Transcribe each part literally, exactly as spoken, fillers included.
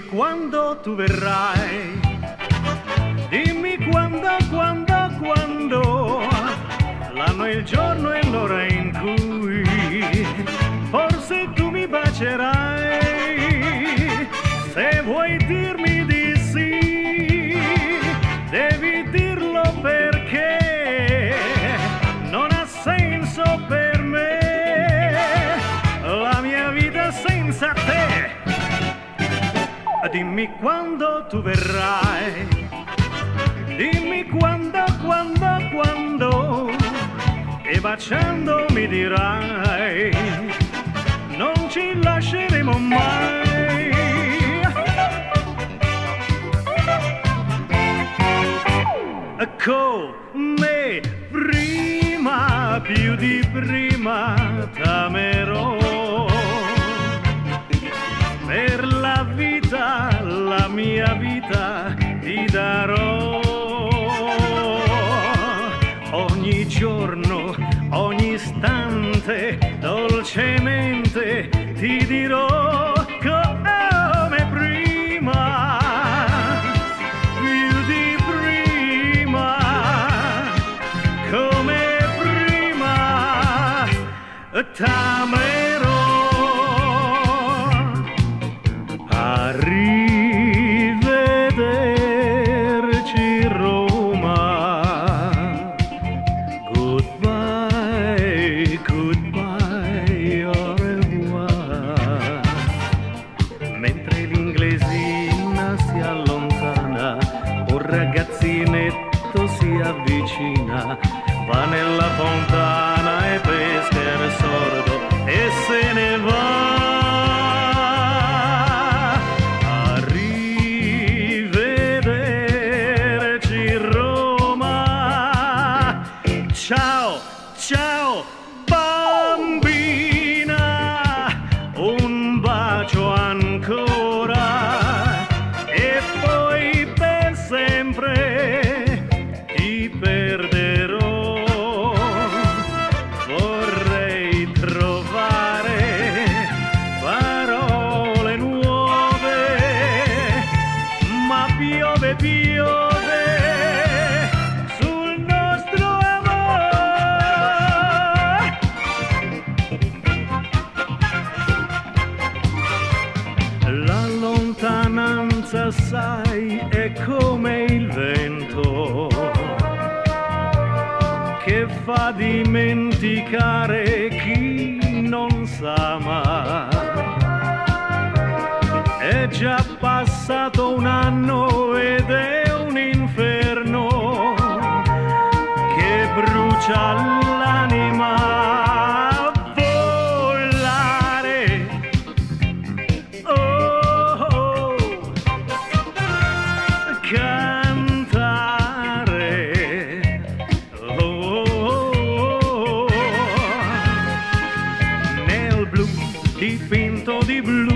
quando tu verrai, dimmi quando, quando, quando, l'anno e il giorno e l'ora in cui forse tu mi bacerai. Se vuoi dirmi di sì, devi dirlo perché non ha senso per me la mia vita senza te. Dimmi quando tu verrai, dimmi quando, quando, quando, e baciando mi dirai non ci lasceremo mai. Come prima, più di prima t'amerò, per la vita, la mia vita ti darò. Ogni giorno, ogni istante, dolcemente ti dirò come prima, più di prima, come prima t'amerò. Arrivederci Roma, goodbye, goodbye, au revoir. Mentre l'inglesina si allontana, un ragazzinetto si avvicina, va nella fontana e pesca il sordo e se ne va. Ciao, ciao bambina, un bacio ancora e poi per sempre ti perderò. Vorrei trovare parole nuove, ma piove, piove lontananza, sai, è come il vento che fa dimenticare chi non sa mai. È già passato un anno ed è un inferno che brucia l'anima. Dipinto di blu,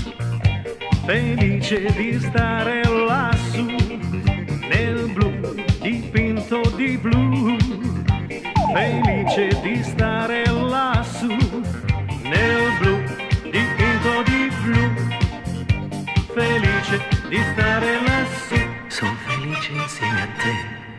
felice di stare lassù, nel blu, dipinto di blu, felice di stare lassù, nel blu, dipinto di blu, felice di stare lassù. Sono felice insieme a te.